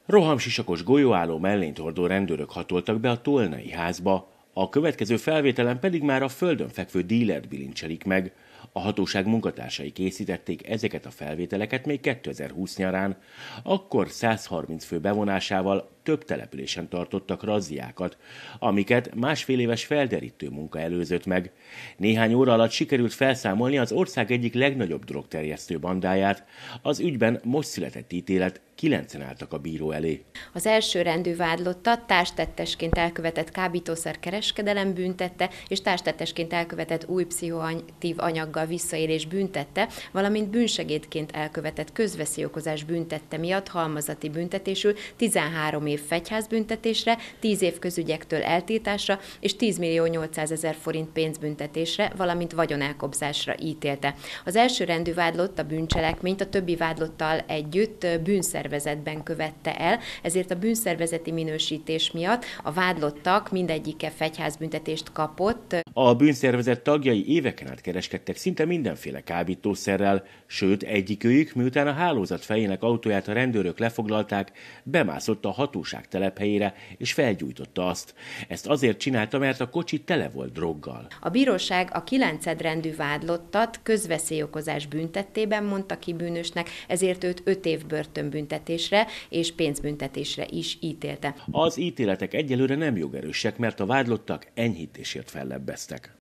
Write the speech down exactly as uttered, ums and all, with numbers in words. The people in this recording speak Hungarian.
Rohamsisakos golyóálló mellényt hordó rendőrök hatoltak be a Tolnai házba, a következő felvételen pedig már a földön fekvő dílert bilincselik meg. A hatóság munkatársai készítették ezeket a felvételeket még kétezer-húsz nyarán, akkor száz harminc fő bevonásával több településen tartottak razziákat, amiket másfél éves felderítő munka előzött meg. Néhány óra alatt sikerült felszámolni az ország egyik legnagyobb drogterjesztő bandáját. Az ügyben most született ítélet, kilencen álltak a bíró elé. Az elsőrendű vádlottat társtettesként elkövetett kábítószer kereskedelem büntette, és társtettesként elkövetett új pszichoaktív anyaggal visszaélés büntette, valamint bűnsegédként elkövetett közveszélyokozás büntette miatt halmazati büntetésül tizenhárom év fegyházbüntetésre, tíz év közügyektől eltiltásra és tíz millió nyolcszázezer forint pénzbüntetésre, valamint vagyonelkobzásra ítélte. Az elsőrendű vádlott a bűncselekményt a többi vádlottal együtt bűnszervezetben követte el, ezért a bűnszervezeti minősítés miatt a vádlottak mindegyike fegyházbüntetést kapott. A bűnszervezet tagjai éveken át kereskedtek szinte mindenféle kábítószerrel, sőt egyikőjük, miután a hálózat fejének autóját a rendőrök lefoglalták, bemászott a hatóság telephelyére és felgyújtotta azt. Ezt azért csinálta, mert a kocsi tele volt droggal. A bíróság a kilencedrendű vádlottat közveszélyokozás büntettében mondta ki bűnösnek, ezért őt öt év börtönbüntetésre és pénzbüntetésre is ítélte. Az ítéletek egyelőre nem jogerősek, mert a vádlottak enyhítésért fellebbeztek.